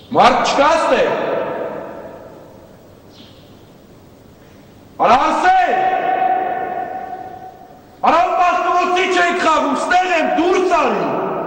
Մարդ չկաս թե։ Արա ասել։ Արա ու բաստուվոցի չեք խաղում, ստեղ եմ դուրս արի։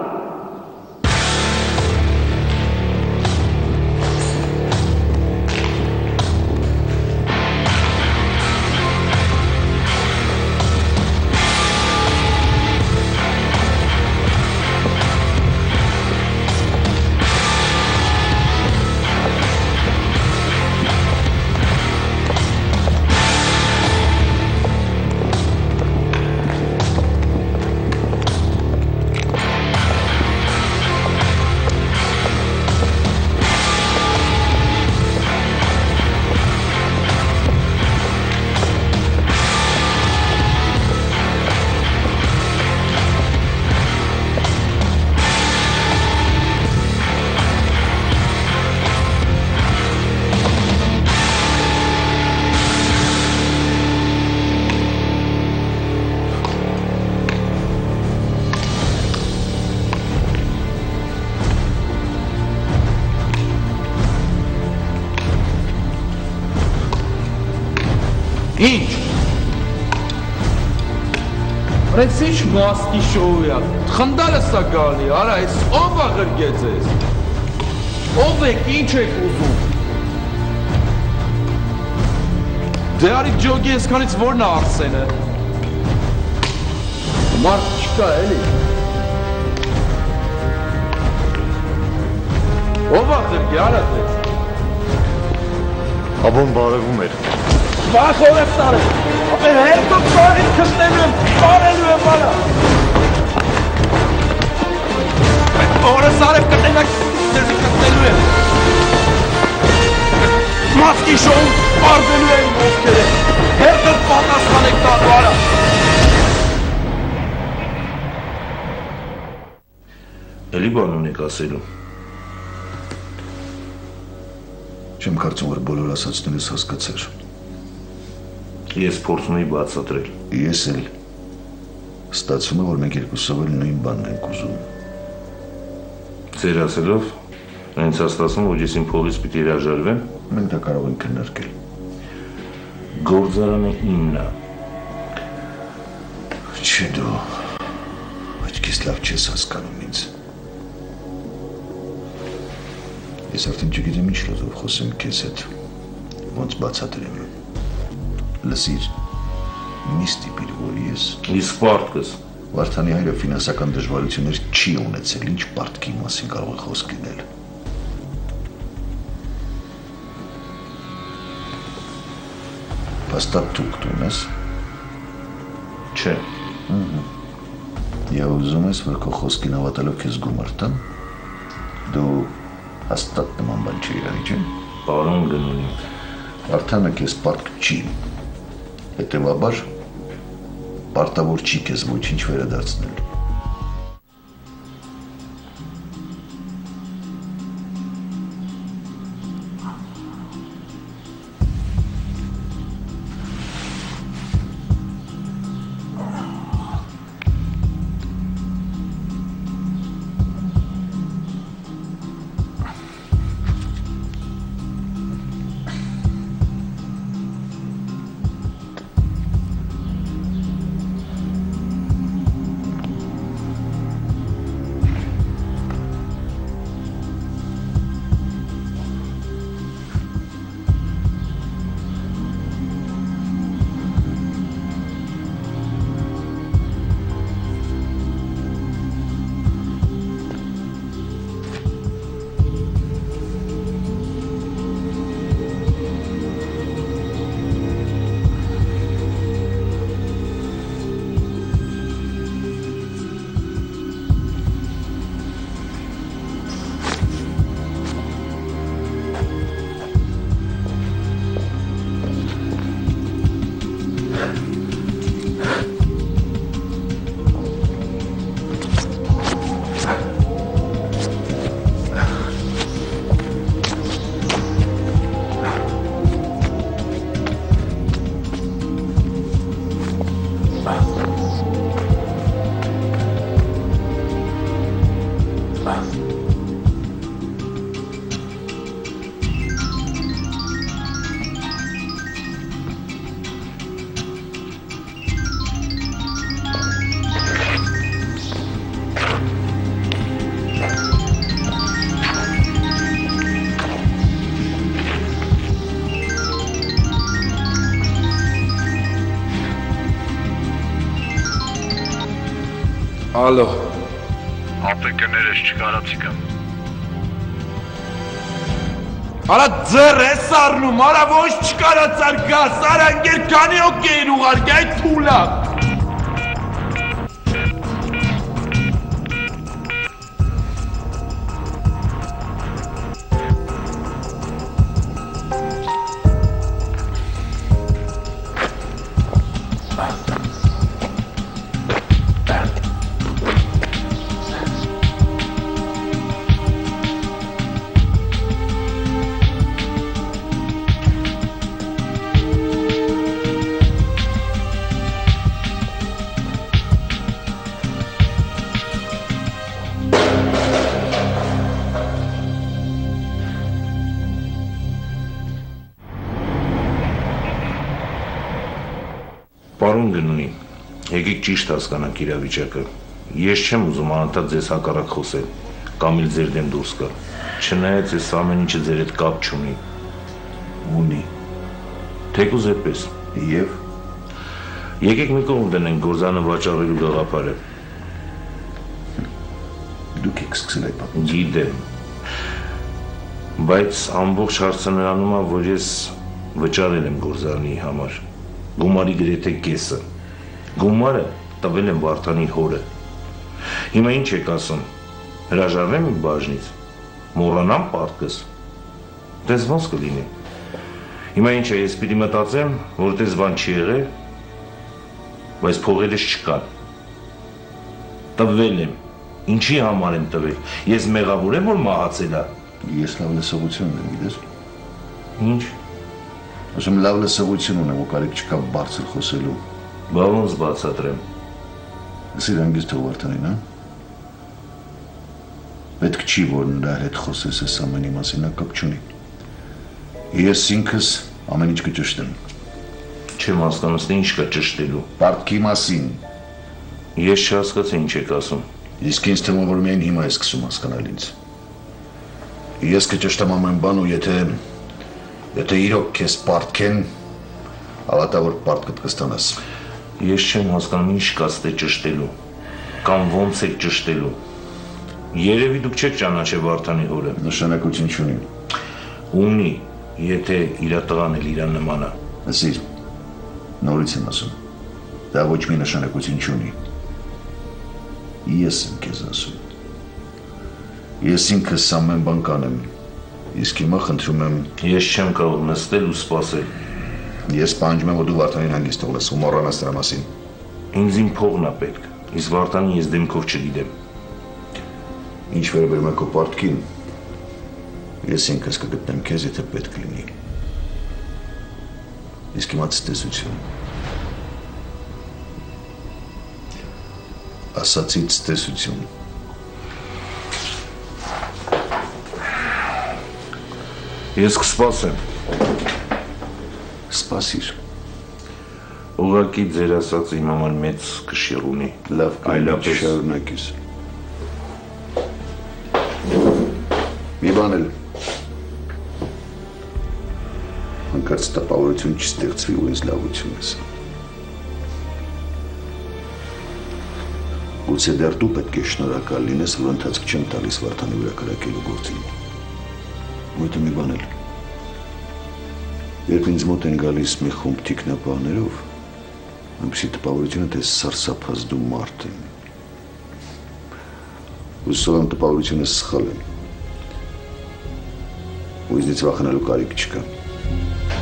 Ինչ? Այս ինչ մասկի շոու է, խնդալը սա գալի, արա, այս ով աղրգեց ես, ով եք, ինչ եք ուզում, դե արի ջոգի ես կանից որն է Արսենը, մարդ չկա էլի, ով աղրգի, արա դեզ, Աբոն բարևում էր, Վախ օրև տարել, ապեր հերտոք տարին քստելու եմ, տարելու եմ արա։ Օրս արև կտենակ դերվի քստելու եմ։ Մասկի շոուն պարդելու եմ ովքեր եմ, հերտոք պատասխան եք տարու արա։ էլի բան ունեք ասելու։ Չեմ կարծում, որ բոլոր ասացնելս հասկացար։ Ես փորձում եի բացատրել։ Ես էլ ստացվում է, որ մենք երկուսով էլ նույն բանն ենք ուզում։ Ձեր ասելով, հենց ստացվում, որ ես իմ փողից պիտի հրաժարվեմ։ Մենք դա կարող ենք քննարկել։ Գործարանը իմն է։ Չէ դու, աչքիս լավ չես հասկանում ինձ։ Ես արդեն չգիտեմ ինչ լեզվով խոսեմ քեզ հետ, ոնց բացատրեմ։ Լսիր, մի ստիպիր, որ ես… Իսկ պարտքս։ Վարդանի հայրը ֆինանսական դժվարություններ չի ունեցել, ինչ պարտքի մասին կարող է խոսք լինել։ Հաստատ թուղթ ունես։ Չէ։ Եվ ուզում ես, որ քո խոսքին հավատալով քեզ գումար տան։ Դու հաստատ նման բան չի եղել, չէ՞։ Պարոն Գնունի։ Վարդանը քեզ պարտք չի։ Հետևաբար, պարտավոր չի քեզ ոչինչ վերադարձնել։ Ալո։ Ապեկներես չկարացիկը։ Արա ձեր ես առնում, արա ոչ չկարացար գաս, արա ընկեր քանի օք էին ուղարկի այդ թուլա։ Պարոն Գնունի, եկեք ճիշտ հասկանանք իրավիճակը։ Ես չեմ ուզում անընդհատ ձեզ հակառակ խոսել, կամ էլ ձեր դեմ դուրս գալ։ Չնայած այս ամեն ինչը ձեր հետ կապ չունի։ Ունի։ Թեկուզ այդպես։ Եվ Եկեք մի կողմ դնենք գործանը վաճառելու գաղափարը։ դուք եք սկսել այդ պատմությունը։ Գիտեմ։ Բայց ամբողջ հարցը նրանում է, որ ես վճարել եմ գործարանի համար։ Գումարի գրեթե կեսը։ Գումարը տվել եմ Վարդանի հորը։ Հիմա ինչ եք ասում։ Հրաժարվեմ իմ բաժնից։ Մոռանամ պարտքս։ Դες ոնց կլինի։ Հիմա ինչ է, ես պիտի մտածեմ, որ դες բան չի եղել, բայց փողերս չկան։ Տվել եմ։ Ինչի համար եմ տվել։ Ես մեղավոր եմ, որ մահացել է։ Ես լավ լսողություն ունեմ, գիտես։ Ինչ։ Ասում լավ լսողություն ունեմ, ու կարիք չկա բարձր խոսելու։ Բա ոնց բացատրեմ։ Սիր անգից թող Վարդանին, հա։ Պետք չի, որ նրա հետ խոսես այս ամենի մասին, նա կապ չունի։ Ես ինքս ամեն ինչ կճշտեմ։ Չեմ հասկանում, թե ինչ կա ճշտելու։ Պարտքի մասին։ Ես չհասկացա ինչ եք ասում։ Իսկ ինձ թվում որ միայն հիմա ես սկսում հասկանալ ինձ։ Ես կճշտեմ ամեն բան ու եթե իրոք քեզ պարտքեն, հավատա որ պարտքդ կստանաս։ Ես չեմ հասկանում ինչ կա ստե ճշտելու, կամ ոնց եք ճշտելու։ Երևի դուք չեք ճանաչել Վարդանի հորը։ Նշանակություն չունի։ Ունի, եթե իր տղան էլ իրան նման է։ Ասիր, նորից եմ ասում, դա ոչ մի նշանակություն չունի։ Ես եմ քեզ ասում։ Ես ինքս ամեն բան կանեմ, իսկ հիմա խնդրում եմ։ Ես չեմ կարող նստել ու սպասել։ Ես պահանջում եմ, որ դու Վարդանին հանգիստ թողնես ու մոռանաս դրա մասին։ Ինձ իմ փողն է պետք, իսկ Վարդանին ես դեմքով չգիտեմ։ Ինչ վերաբերում է քո պարտքին, ես ինքս կգտնեմ քեզ, եթե պետք լինի։ Իսկ հիմա ցտեսություն։ Ասացի ցտեսություն։ Ես կսպասեմ։ Սպասիր։ Ուղղակի ձեր ասած իմ համար մեծ կշիռ ունի։ Լավ, այլապես շարունակես։ Մի բան էլ։ Հանկարծ տպավորություն չստեղծվի ու ինձ լավություն ես։ Գուցե դեռ դու պետք է շնորհակալ լինես, որ ընթացք չեմ տալիս Վարդանի վրա կրակելու գործին։ Ու հետո մի բան էլ։ Երբ ինձ մոտ են գալիս մի խումբ թիկնապահներով, այնպիսի տպավորությունը թե սարսափած դու մարդ եմ։ Հուսով եմ տպավորությունը սխալ եմ։ Ու ինձնից վախենալու կարիք չկա։